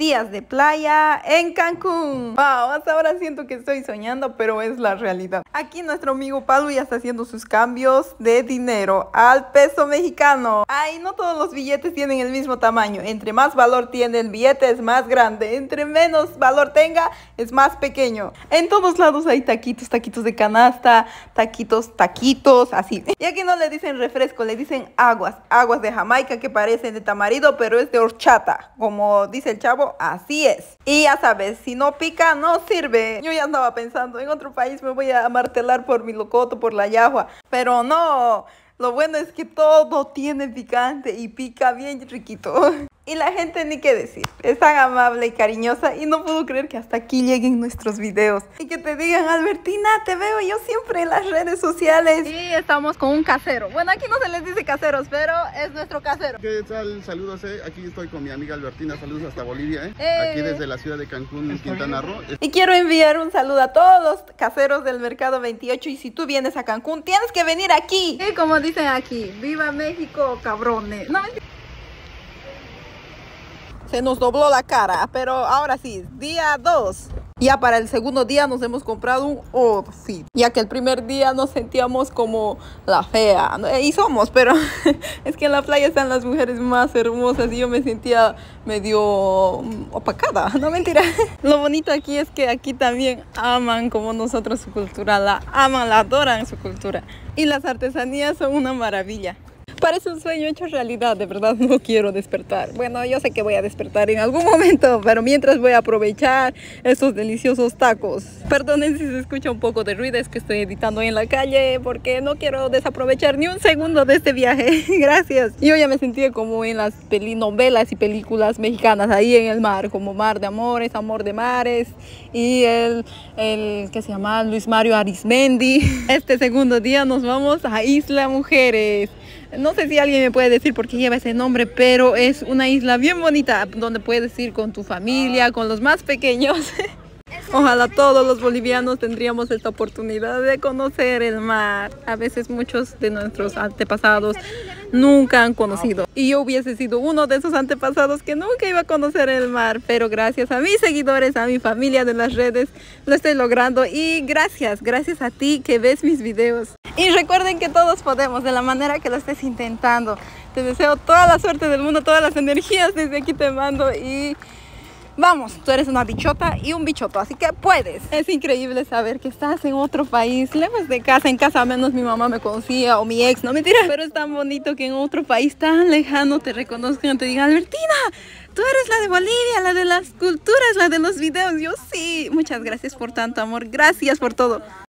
días de playa en Cancún. Wow, hasta ahora siento que estoy soñando, pero es la realidad. Aquí nuestro amigo Pablo ya está haciendo sus cambios de dinero al peso mexicano. Ay, no todos los billetes tienen el mismo tamaño. Entre más valor tiene el billete es más grande. Entre menos valor tenga es más pequeño. En todos lados hay taquitos, taquitos de canasta, taquitos, así. Y aquí no le dicen refresco, le dicen aguas. Aguas de Jamaica que parecen de tamarindo, pero es de horchata. Como dice el chavo, así es. Y ya sabes, si no pica, no sirve. Yo ya andaba pensando, en otro país me voy a martelar por mi locoto, por la yahua. Pero no, lo bueno es que todo tiene picante y pica bien riquito. Y la gente ni qué decir, es tan amable y cariñosa y no puedo creer que hasta aquí lleguen nuestros videos. Y que te digan, Albertina, te veo yo siempre en las redes sociales. Y estamos con un casero. Bueno, aquí no se les dice caseros, pero es nuestro casero. ¿Qué tal? Saludos, aquí estoy con mi amiga Albertina, saludos hasta Bolivia, aquí desde la ciudad de Cancún, Quintana Roo. Y quiero enviar un saludo a todos los caseros del Mercado 28 y si tú vienes a Cancún, tienes que venir aquí. Y como dicen aquí, ¡viva México, cabrones! No, se nos dobló la cara, pero ahora sí, día 2. Ya para el segundo día nos hemos comprado un outfit, ya que el primer día nos sentíamos como la fea, y somos, pero es que en la playa están las mujeres más hermosas y yo me sentía medio opacada, no mentira. Lo bonito aquí es que aquí también aman como nosotros su cultura, la aman, la adoran su cultura y las artesanías son una maravilla. Parece un sueño hecho realidad, de verdad no quiero despertar. Bueno, yo sé que voy a despertar en algún momento, pero mientras voy a aprovechar estos deliciosos tacos. Perdonen si se escucha un poco de ruido, es que estoy editando en la calle porque no quiero desaprovechar ni un segundo de este viaje. Gracias. Yo ya me sentía como en las novelas y películas mexicanas, ahí en el mar, como Mar de Amores, Amor de Mares y el que se llama Luis Mario Arismendi. Este segundo día nos vamos a Isla Mujeres. No sé si alguien me puede decir por qué lleva ese nombre, pero es una isla bien bonita donde puedes ir con tu familia, con los más pequeños. Ojalá todos los bolivianos tendríamos esta oportunidad de conocer el mar. A veces muchos de nuestros antepasados nunca han conocido. Y yo hubiese sido uno de esos antepasados que nunca iba a conocer el mar. Pero gracias a mis seguidores, a mi familia de las redes, lo estoy logrando. Y gracias a ti que ves mis videos. Y recuerden que todos podemos, de la manera que lo estés intentando. Te deseo toda la suerte del mundo, todas las energías desde aquí te mando y... vamos, tú eres una bichota y un bichoto, así que puedes. Es increíble saber que estás en otro país, lejos de casa. En casa menos mi mamá me conocía o mi ex, no mentira. Pero es tan bonito que en otro país tan lejano te reconozcan, te digan, Albertina, tú eres la de Bolivia, la de las culturas, la de los videos. Yo sí, muchas gracias por tanto amor, gracias por todo.